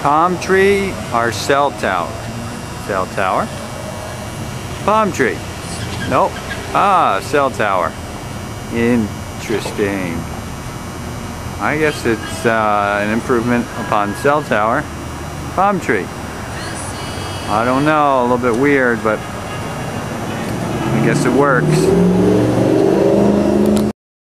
Palm tree or cell tower? Cell tower. Palm tree. Nope. Ah, cell tower. Interesting. I guess it's an improvement upon cell tower. Palm tree. I don't know, a little bit weird, but I guess it works.